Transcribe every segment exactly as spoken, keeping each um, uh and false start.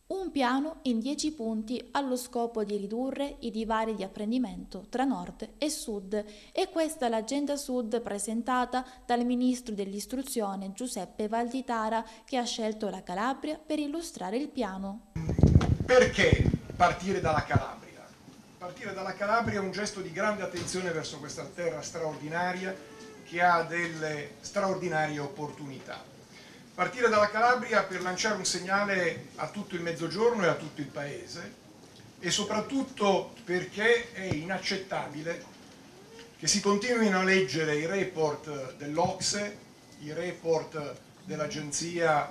Un piano in dieci punti allo scopo di ridurre i divari di apprendimento tra nord e sud, e questa è l'agenda sud presentata dal ministro dell'istruzione Giuseppe Valditara, che ha scelto la Calabria per illustrare il piano. Perché partire dalla Calabria? Partire dalla Calabria è un gesto di grande attenzione verso questa terra straordinaria che ha delle straordinarie opportunità. Partire dalla Calabria per lanciare un segnale a tutto il Mezzogiorno e a tutto il Paese, e soprattutto perché è inaccettabile che si continuino a leggere i report dell'Ocse, i report dell'agenzia,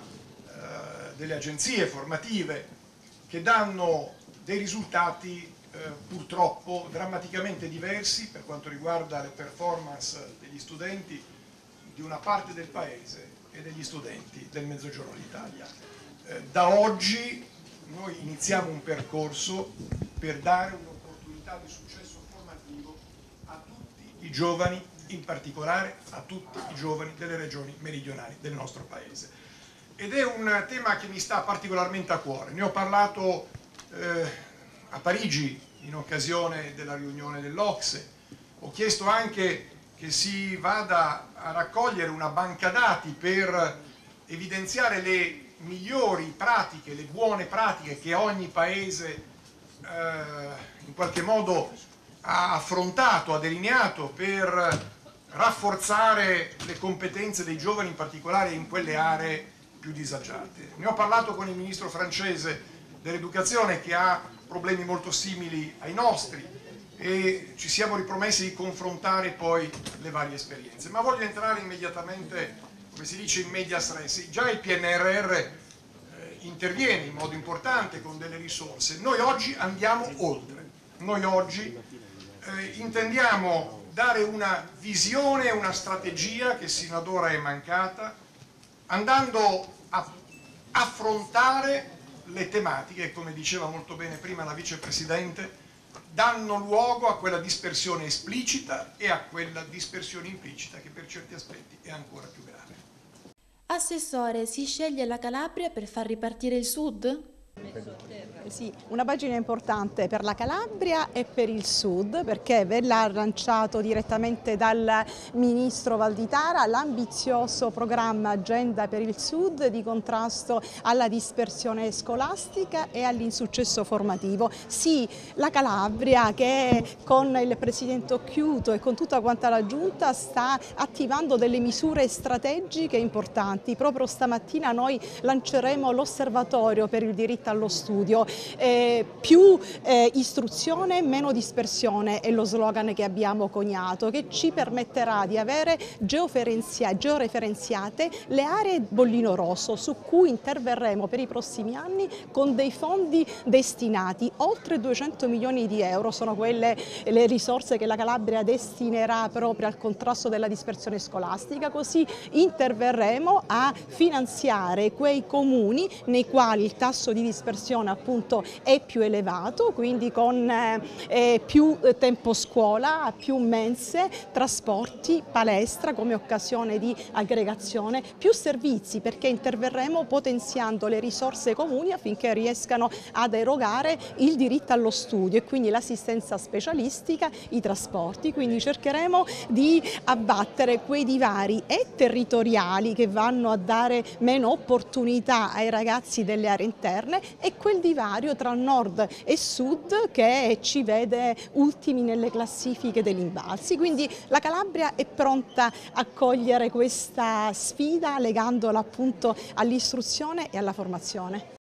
eh, delle agenzie formative, che danno dei risultati eh, purtroppo drammaticamente diversi per quanto riguarda le performance degli studenti di una parte del Paese e degli studenti del Mezzogiorno d'Italia. Eh, da oggi noi iniziamo un percorso per dare un'opportunità di successo formativo a tutti i giovani, in particolare a tutti i giovani delle regioni meridionali del nostro Paese. Ed è un tema che mi sta particolarmente a cuore. Ne ho parlato eh, a Parigi in occasione della riunione dell'Ocse. Ho chiesto anche che si vada a raccogliere una banca dati per evidenziare le migliori pratiche, le buone pratiche che ogni paese eh, in qualche modo ha affrontato, ha delineato per rafforzare le competenze dei giovani, in particolare in quelle aree più disagiate. Ne ho parlato con il ministro francese dell'educazione, che ha problemi molto simili ai nostri, e ci siamo ripromessi di confrontare poi le varie esperienze. Ma voglio entrare immediatamente, come si dice, in medias res. Già il P N R R eh, interviene in modo importante con delle risorse. Noi oggi andiamo oltre. Noi oggi eh, intendiamo dare una visione, una strategia che sino ad ora è mancata, andando a affrontare le tematiche, come diceva molto bene prima la vicepresidente, danno luogo a quella dispersione esplicita e a quella dispersione implicita che per certi aspetti è ancora più grave. Assessore, si sceglie la Calabria per far ripartire il sud? Sì, una pagina importante per la Calabria e per il Sud, perché verrà lanciato direttamente dal ministro Valditara l'ambizioso programma Agenda per il Sud di contrasto alla dispersione scolastica e all'insuccesso formativo. Sì, la Calabria, che con il presidente Occhiuto e con tutta quanta la giunta sta attivando delle misure strategiche importanti. Proprio stamattina noi lanceremo l'osservatorio per il diritto allo studio. Eh, più eh, istruzione, meno dispersione è lo slogan che abbiamo coniato, che ci permetterà di avere georeferenziate le aree bollino rosso, su cui interverremo per i prossimi anni con dei fondi destinati. Oltre duecento milioni di euro sono quelle le risorse che la Calabria destinerà proprio al contrasto della dispersione scolastica, così interverremo a finanziare quei comuni nei quali il tasso di dispersione appunto è più elevato, quindi con eh, più tempo scuola, più mense, trasporti, palestra come occasione di aggregazione, più servizi, perché interverremo potenziando le risorse comuni affinché riescano ad erogare il diritto allo studio e quindi l'assistenza specialistica, i trasporti. Quindi cercheremo di abbattere quei divari e territoriali che vanno a dare meno opportunità ai ragazzi delle aree interne e quel divario tra nord e sud che ci vede ultimi nelle classifiche degli Invalsi. Quindi la Calabria è pronta a cogliere questa sfida legandola appunto all'istruzione e alla formazione.